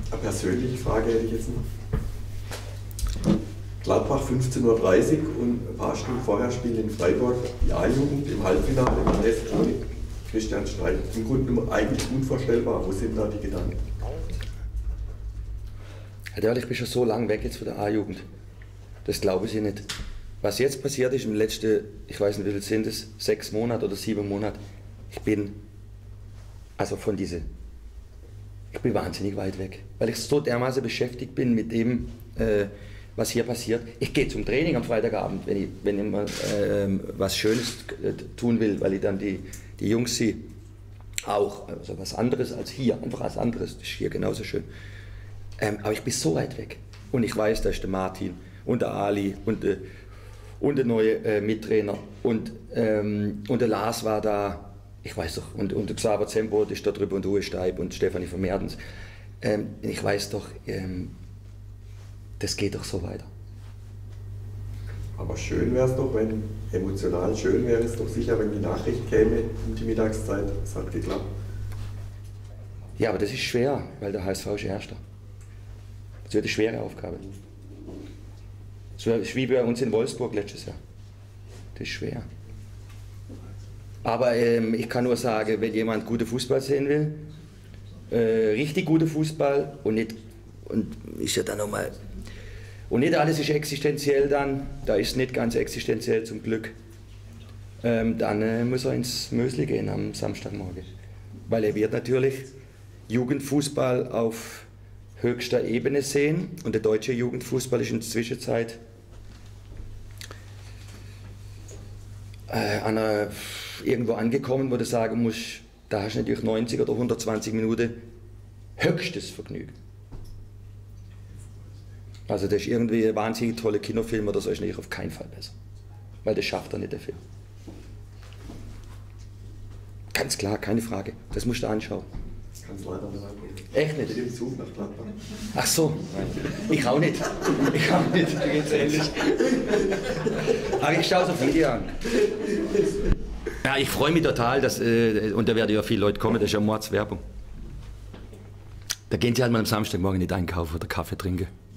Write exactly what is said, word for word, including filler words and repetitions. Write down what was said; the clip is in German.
Eine persönliche Frage hätte ich jetzt noch. Gladbach fünfzehn Uhr dreißig und ein paar Stunden vorher spielen in Freiburg die A-Jugend im Halbfinale im A S ohne Christian Streich. Im Grunde eigentlich unvorstellbar. Wo sind da die Gedanken? Herr Dörl, ich bin schon so lange weg jetzt von der A-Jugend. Das glaube ich nicht. Was jetzt passiert ist im letzten, ich weiß nicht wie viel sind es, sechs Monate oder sieben Monate, ich bin, also von diese, ich bin wahnsinnig weit weg. Weil ich so dermaßen beschäftigt bin mit dem, äh, was hier passiert. Ich gehe zum Training am Freitagabend, wenn ich, wenn ich mal äh, was Schönes äh, tun will, weil ich dann die, die Jungs sehe. Auch, also was anderes als hier, einfach was anderes, das ist hier genauso schön. Ähm, aber ich bin so weit weg. Und ich weiß, da ist der Martin und der Ali und der, und der neue äh, Mittrainer und, ähm, und der Lars war da, ich weiß doch, und, und der Xaver Zembot ist da drüber und Uwe Steib und Stefanie von Merdens. Ähm, ich weiß doch, ähm, das geht doch so weiter. Aber schön wäre es doch, wenn, emotional schön wäre es doch sicher, wenn die Nachricht käme um die Mittagszeit, es hat geklappt. Ja, aber das ist schwer, weil der H S V ist Erster. Das wird eine schwere Aufgabe. So ist wie bei uns in Wolfsburg letztes Jahr. Das ist schwer. Aber ähm, ich kann nur sagen, wenn jemand guten Fußball sehen will, äh, richtig guten Fußball und nicht, und ist ja dann nochmal, und nicht alles ist existenziell dann, da ist es nicht ganz existenziell zum Glück, ähm, dann äh, muss er ins Mösli gehen am Samstagmorgen. Weil er wird natürlich Jugendfußball auf höchster Ebene sehen und der deutsche Jugendfußball ist in der Zwischenzeit äh, an einer, irgendwo angekommen, wo du sagen musst, da hast du natürlich neunzig oder hundertzwanzig Minuten höchstes Vergnügen. Also das ist irgendwie ein wahnsinnig toller Kinofilm oder so, ist natürlich auf keinen Fall besser. Weil das schafft er nicht, der Film. Ganz klar, keine Frage. Das musst du anschauen. Das kann es leider nicht sein. Echt nicht? Mit dem Zug nach Gladbach. Ach so, ich auch nicht. Ich auch nicht, da geht's ähnlich. Aber ich schaue so viele an. Ja, ich freue mich total, dass, äh, und da werden ja viele Leute kommen, das ist ja Mordswerbung. Da gehen sie halt mal am Samstagmorgen nicht einkaufen oder Kaffee trinken.